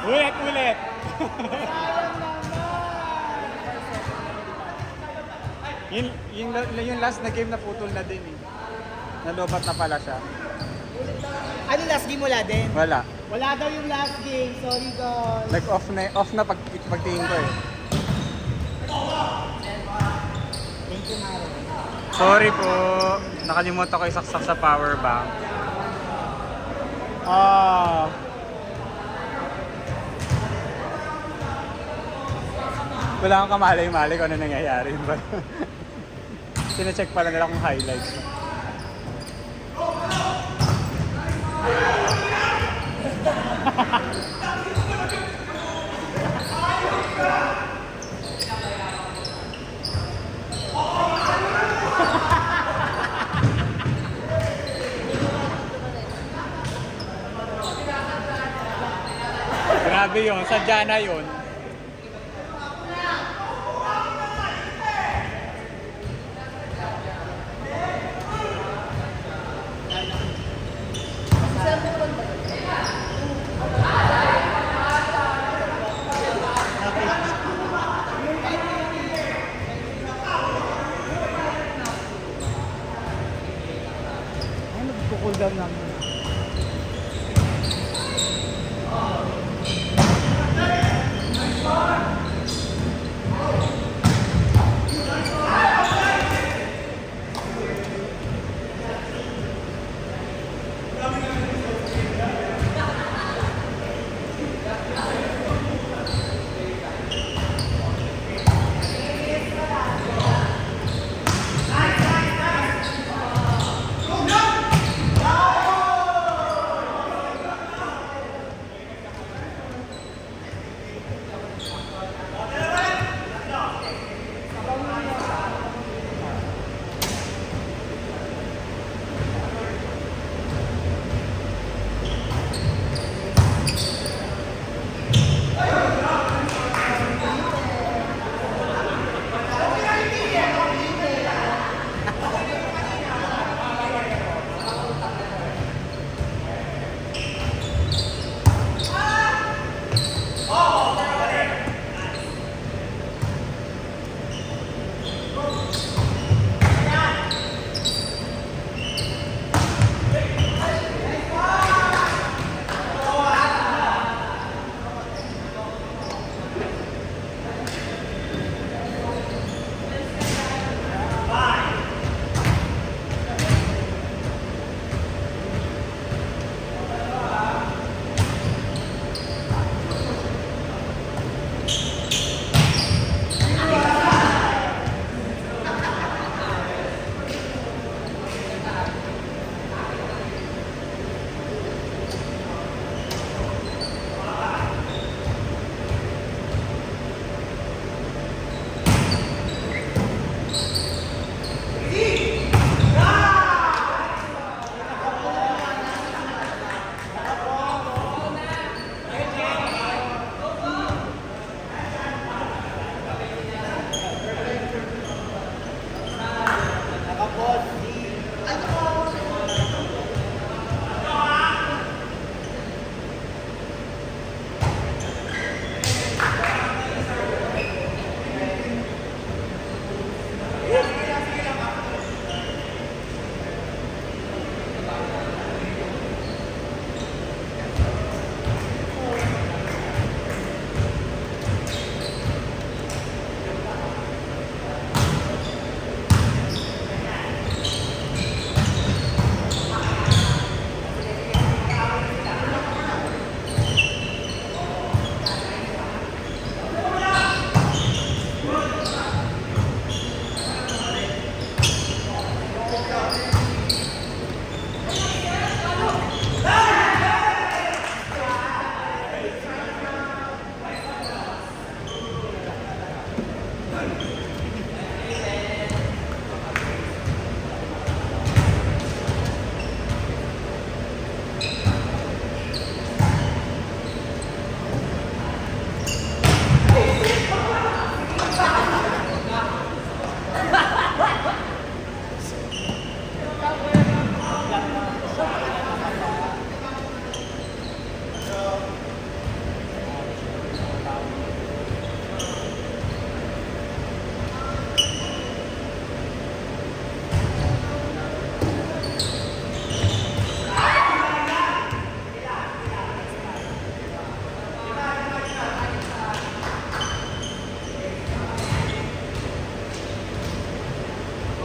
Ulit! yung last na game na putol na din eh. Nalobat na pala siya. Ano last game wala din? Wala. Wala daw yung last game. Sorry guys. Like off na pagtingin ko eh. Thank you, Maro. Sorry po. Nakalimutan ko isaksak sa power bank. Wala akong kamalay-malay kung ano nangyayari. Sina-check pala nila kung highlights. Grabe yun, sadya na yun. Cool down namin.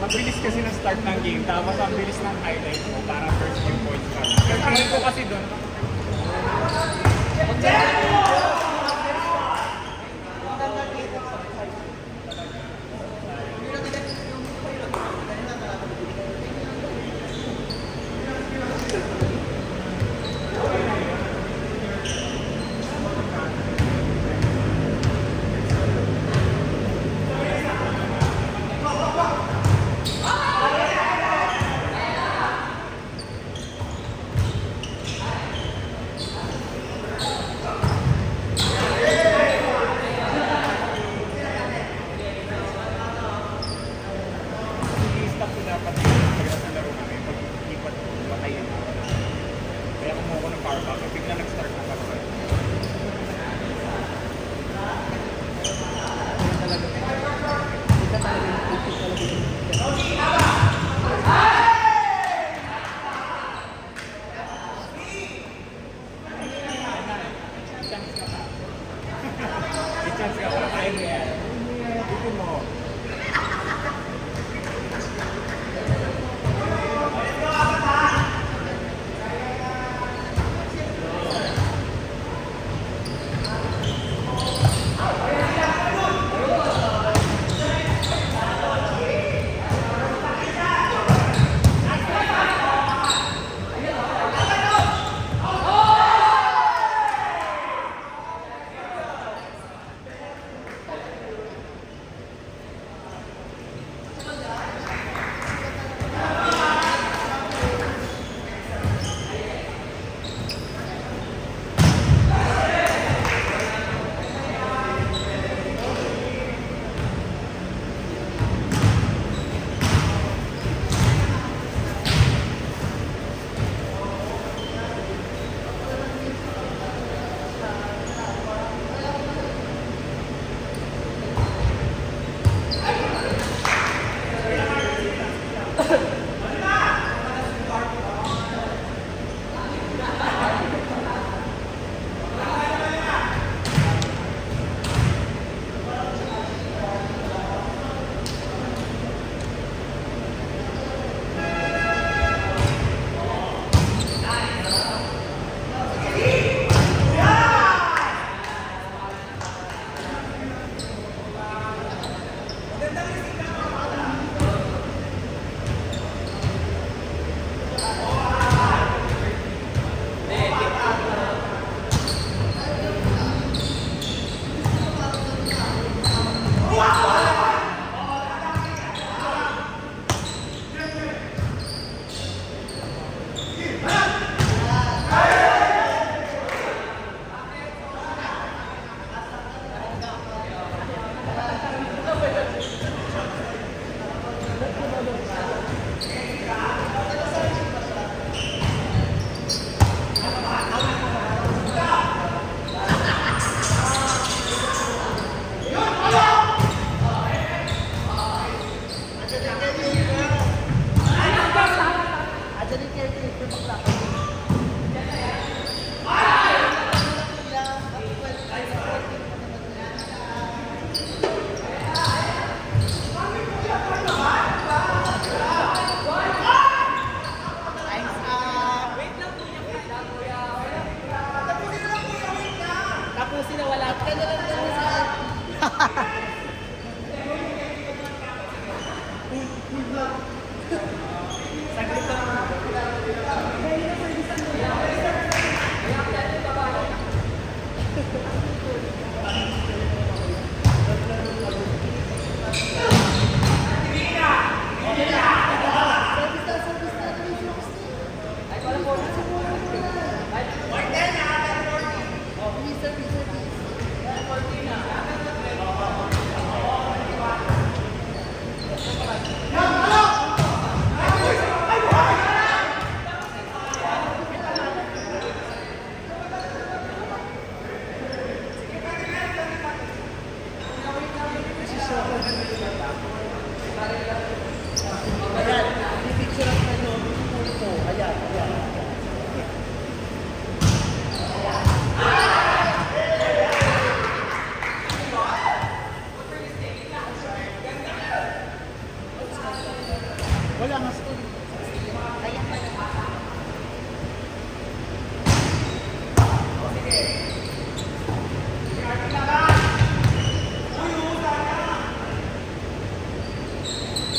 bilis kasi ng start ng game, tapos ang bilis ng highlight mo, parang first few points ka. Tingin ko kasi doon.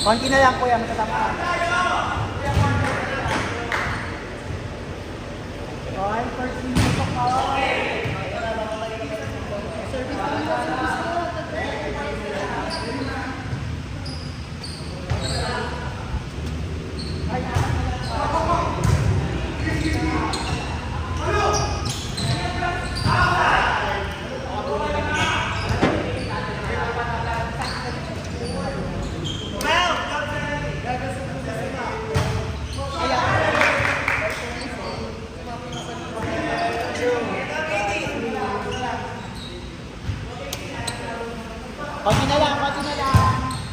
Konti na lang kuya, matatapos na. Okay, first minute of power. Service ko lang, service ko. Konti na lang, konti na lang.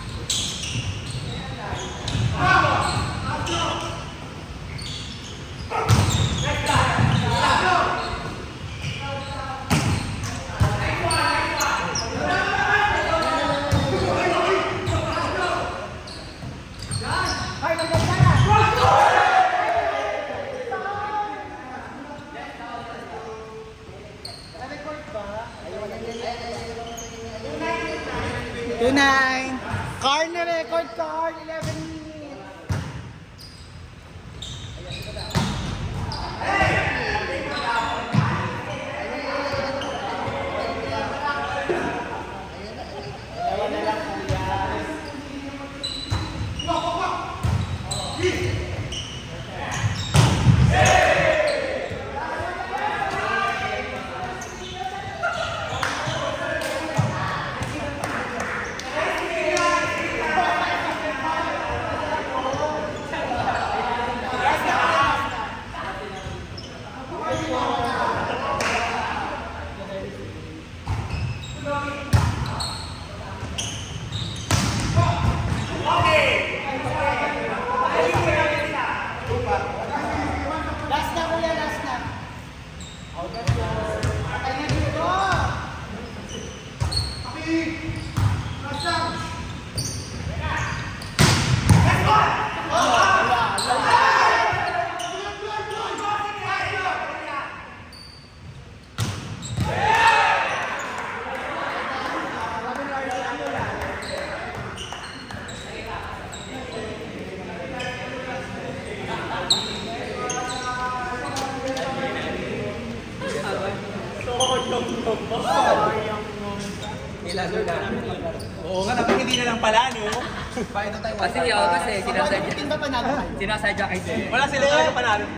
Tunay. Car na record card, 11 minutes. Oo nga, dapat hindi na lang pala, no? Kasi ako kasi sinasadya. Hindi ba panalo tayo? Sinasadya kasi. Wala sila talaga panalo.